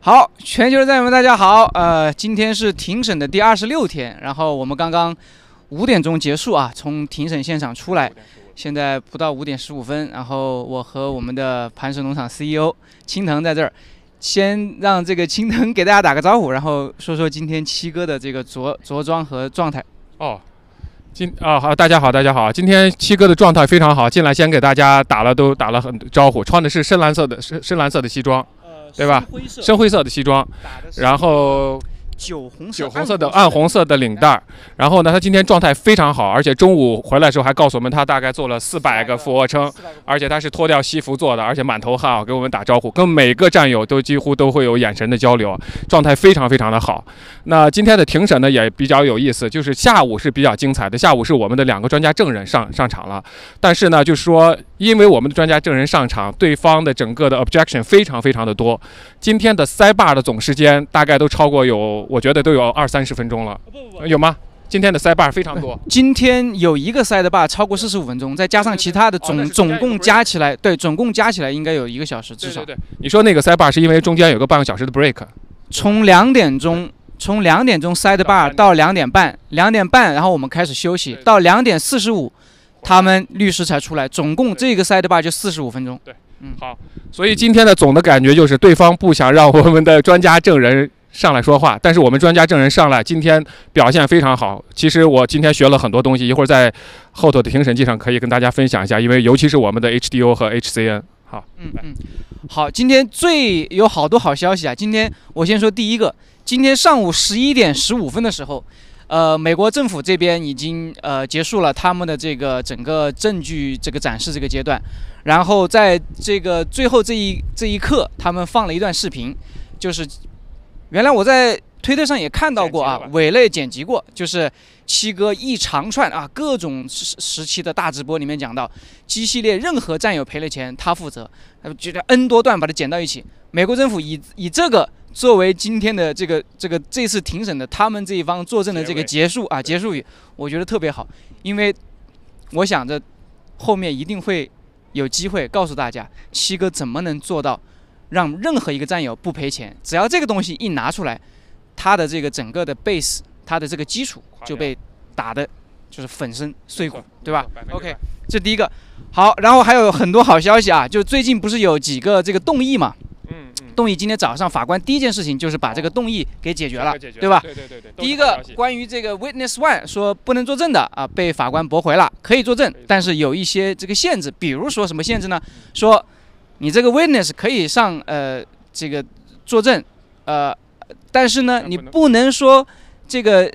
好，全球的战友们，大家好。今天是庭审的第26天，然后我们刚刚5点钟结束啊，从庭审现场出来，现在不到5点15分。然后我和我们的磐石农场 CEO 青藤在这儿，先让这个青藤给大家打个招呼，然后说说今天七哥的这个着装和状态。 哦。好，大家好。今天七哥的状态非常好，进来先给大家打了很招呼，穿的是深蓝色的西装，对吧？深灰色的西装，然后酒红色的暗红色的领带。然后呢，他今天状态非常好，而且中午回来的时候还告诉我们，他大概做了400个俯卧撑，而且他是脱掉西服做的，而且满头汗啊，给我们打招呼，跟每个战友都几乎都会有眼神的交流，状态非常的好。那今天的庭审呢也比较有意思，就是下午是比较精彩的，下午是我们的2个专家证人上场了，但是呢，就是说因为我们的专家证人上场，对方的整个的 objection 非常的多，今天的塞坝的总时间大概都超过我觉得都有20-30分钟了，有吗？今天的塞坝非常多， 今天有一个塞的坝超过45分钟，再加上其他的总共加起来，对，总共加起来应该有1个小时至少。 对，你说那个塞坝是因为中间有个半个小时的 break， 从2点钟塞的坝到2点半，2点半然后我们开始休息，到2点45，他们律师才出来，总共这个塞的坝就45分钟。 对，好，所以今天的总的感觉就是对方不想让我们的专家证人上来说话，但是我们专家证人上来，今天表现非常好。其实我今天学了很多东西，一会儿在后头的庭审记上可以跟大家分享一下，因为尤其是我们的 HDO 和 HCN。好， 好，今天有好多好消息啊！今天我先说第一个，今天上午11点15分的时候，美国政府这边已经结束了他们的这个整个证据这个展示这个阶段，然后在这个最后这一刻，他们放了一段视频，就是原来我在推特上也看到过啊，伪类剪辑过，就是七哥一长串啊各种时期的大直播里面讲到G系列任何战友赔了钱他负责，觉得 N 多段把它剪到一起。美国政府以这个作为今天的这次庭审的他们这一方作证的这个结束语，我觉得特别好，因为我想着后面一定会有机会告诉大家七哥怎么能做到让任何一个战友不赔钱，只要这个东西一拿出来，他的这个整个的 base， 他的这个基础就被打的就是粉身碎骨，对吧 ？OK， 这第一个。好，然后还有很多好消息啊，就最近不是有几个这个动议嘛？动议今天早上法官第一件事情就是把这个动议给解决了，对吧？ 对。 第一个关于这个 Witness One 说不能作证的啊，被法官驳回了，可以作证，但是有一些这个限制，比如说什么限制呢？说你这个 Witness 可以上这个作证，但是呢你不能说这个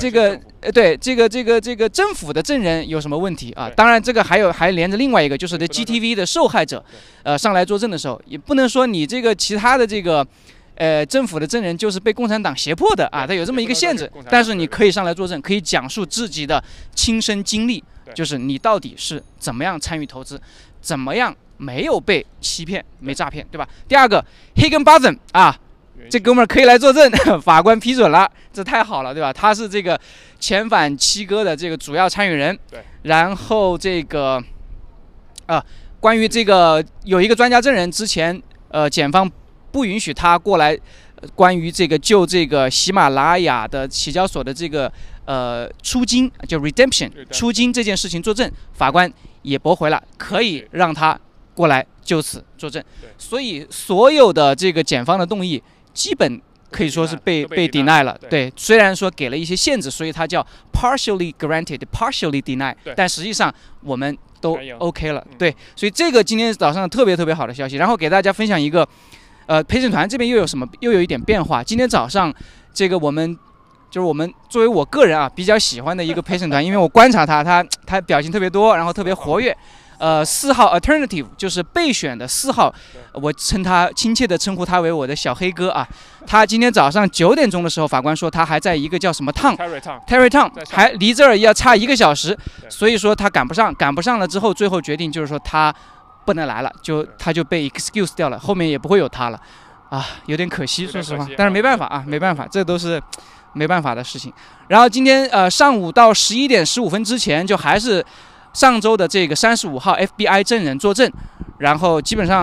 政府的证人有什么问题啊？当然这个还连着另外一个，就是GTV 的受害者上来作证的时候，也不能说你这个其他的这个政府的证人就是被共产党胁迫的啊，它有这么一个限制。但是你可以上来作证，可以讲述自己的亲身经历，就是你到底是怎么样参与投资，怎么样没有被欺骗、没诈骗，对吧？第二个 Higginbotham 啊。这哥们儿可以来作证，法官批准了，这太好了，对吧？他是这个遣返七哥的这个主要参与人。对。然后这个关于这个有一个专家证人，之前检方不允许他过来，关于这个就这个喜马拉雅的期交所的这个出金就 redemption 出金这件事情作证，法官也驳回了，可以让他过来就此作证。所以所有的这个检方的动议基本可以说是被 deny 了，对，虽然说给了一些限制，所以它叫 partially granted、partially deny， 但实际上我们都 OK 了，对，所以这个今天早上特别好的消息。然后给大家分享一个，陪审团这边又有一点变化。今天早上这个我们作为我个人啊比较喜欢的一个陪审团，因为我观察他表情特别多，然后特别活跃。4号 alternative 就是备选的4号，我亲切的称呼他为我的小黑哥啊。他今天早上9点钟的时候，法官说他还在一个叫什么Terry Town， 还离这儿要差1个小时，所以说他赶不上了之后，最后决定就是说他不能来了，他就被 excuse 掉了，后面也不会有他了啊，有点可惜，说实话，但是没办法啊，没办法，这都是没办法的事情。然后今天上午到11点15分之前，就还是上周的这个35号 FBI 证人作证，然后基本上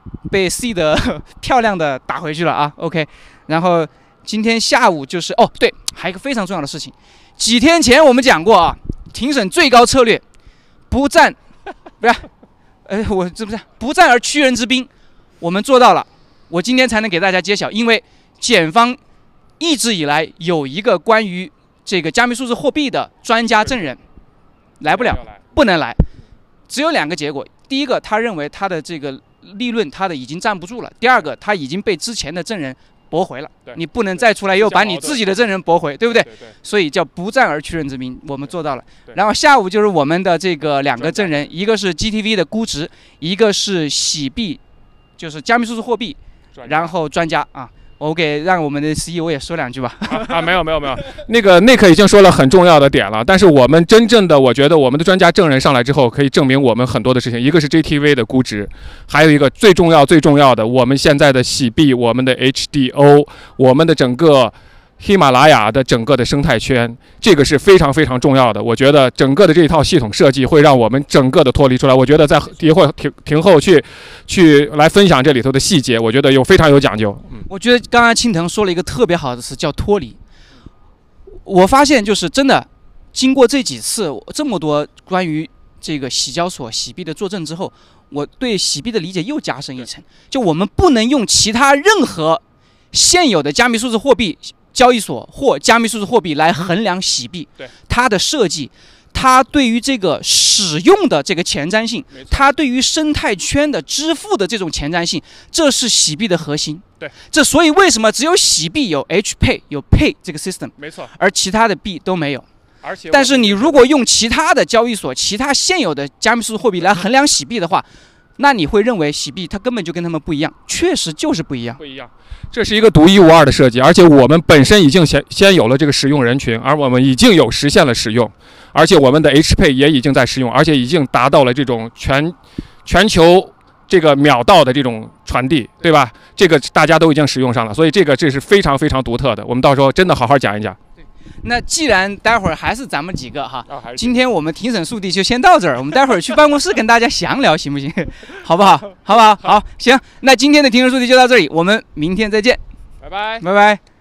被 C 的漂亮的打回去了啊。OK， 然后今天下午就是哦，对，还有一个非常重要的事情，几天前我们讲过啊，庭审最高策略不战，不是，我这不是不战而屈人之兵，我们做到了，我今天才能给大家揭晓，因为检方一直以来有一个关于这个加密数字货币的专家证人来不了，不能来，只有2个结果。第一个，他认为他的这个利润他的已经站不住了；第二个，他已经被之前的证人驳回了，你不能再出来又把你自己的证人驳回，对不对？所以叫不战而屈人之兵，我们做到了。然后下午就是我们的这个2个证人，一个是 GTV 的估值，一个是洗币，就是加密数字货币，然后专家啊。我让我们的 CEO 也说2句吧。 没有，那个 Nick 已经说了很重要的点了，但是我们真正的，我觉得我们的专家证人上来之后，可以证明我们很多的事情。一个是 GTV 的估值，还有一个最重要的，我们现在的洗币，我们的 HDO， 我们的整个喜马拉雅的整个的生态圈，这个是非常非常重要的。我觉得整个的这一套系统设计会让我们整个的脱离出来。我觉得在一会儿庭后去来分享这里头的细节，我觉得非常有讲究。 我觉得刚刚青藤说了一个特别好的词，叫脱离。我发现就是真的，经过这几次这么多关于这个洗交所洗币的作证之后，我对洗币的理解又加深一层。就我们不能用其他任何现有的加密数字货币交易所或加密数字货币来衡量洗币，它的设计，它对于这个使用的这个前瞻性，它对于生态圈的支付的这种前瞻性，这是洗币的核心。这所以为什么只有洗币有 HPay 有 Pay 这个 system， 没错， 而其他的币都没有。 而且， 但是你如果用其他的交易所、其他现有的加密数字货币来衡量洗币的话，那你会认为洗币它根本就跟他们不一样，确实就是不一样。 这是一个独一无二的设计，而且我们本身已经先有了这个使用人群，而我们已经有实现了使用，而且我们的 HPay 也已经在使用，而且已经达到了这种全球这个秒到的这种传递，对吧？这个大家都已经使用上了，所以这是非常非常独特的。我们到时候真的好好讲一讲。 那既然待会儿还是咱们几个哈，今天我们庭审速递就先到这儿，我们待会儿去办公室跟大家详聊，行不行？好不好？好不好？好，行。那今天的庭审速递就到这里，我们明天再见， 拜拜， 拜拜。